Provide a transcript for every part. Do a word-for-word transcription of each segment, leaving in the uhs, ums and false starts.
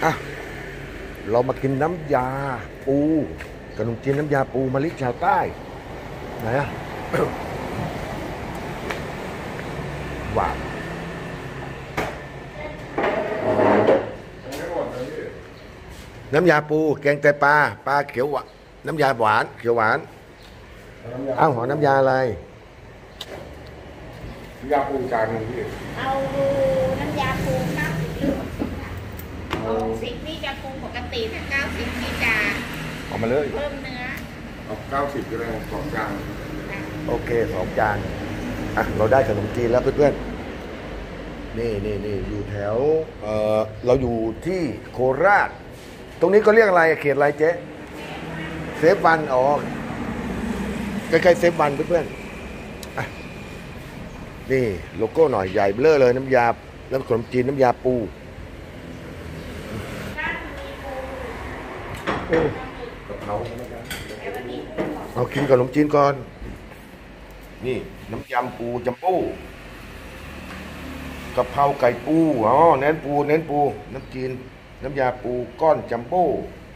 อ่ะเรามากินน้ำยาปูขนมจีนน้ำยาปูมะลิชาวใต้ไหนอ่ะ ว้าวน้ำยาปูแกงไตปลาปลาเขียวหวานน้ำยาหวานเขียวหวานเอ้าหอน้ำยาอะไรน้ำยาปูจานนึงพี่เอาน้ำยาปูเก้าสิบลูกหกสิบนี่จะปูปกติถ้าเก้าสิบนี่จะเอามาเลยเพิ่มเนื้อเอาเก้าสิบก็ได้สองจานโอเคสองจานอ่ะเราได้ขนมจีนแล้วเพื่อนๆนี่นี่นี่อยู่แถวเออเราอยู่ที่โคราชตรงนี้ก็เรียกอะไรเขตอะไรเจ๊เซฟวันอ๋อใกล้ๆเซฟวันเพื่อนๆอ่ะนี่โลโก้หน่อยใหญ่เบ้อเลยน้ำยาแล้วขนมจีนน้ำยาปูเอากินขนมจีนก่อนนี่น้ำยำปูจัมโบ้กะเพราไก่ปูอ๋อเน้นปูเน้นปูน้ำจีนน้ำยาปูก้อนจัมโบ้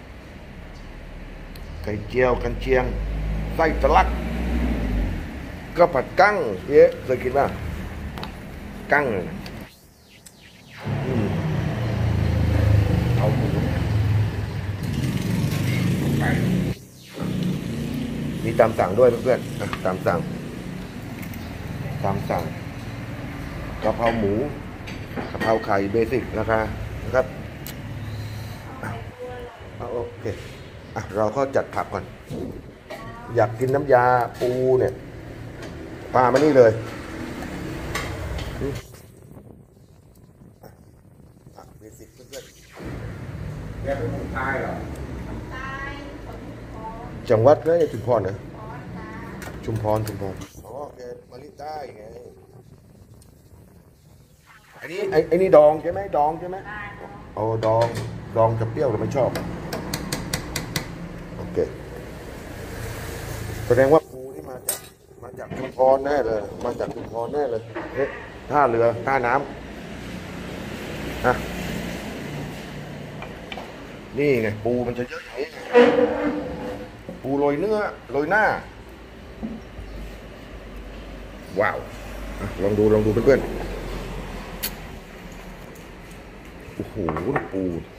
ไก่เจียวกันเชียงไส้ทะลักก็ผัดกั้งเอ๊ะเคยกินป่ะกั้งเอาหมูไปมีตามสั่งด้วยเพื่อนๆตามสั่งตามสั่งกะเพราหมูกะเพราไข่เบสิกราคานะครับโอเคอ่ะเราก็จัดผักก่อนอยากกินน้ำยาปูเนี่ยปลามานี่เลยผักเบสิกเพื่อนๆแกเป็นคนตายเหรอจังหวัดไหนชุมพรนะชุมพรชุมพรอ๋อแกมาลิใต้ไงอันนี้ไอ้ไอ้นี่ดองใช่ไหมดองใช่ไหมโอ้ดองดองจะเปรี้ยวเราไม่ชอบโอเคแสดงว่าปูนี่มาจากมาจากชุมพรแน่เลยมาจากชุมพรแน่เลยเอ๊ะท่าเรือท่าน้ำฮะนี่ไงปูมันจะเยอะอย่างนี้ปูโรยเนื้อโรยหน้าว้าวลองดูลองดูเพื่อนๆโอ้โหปู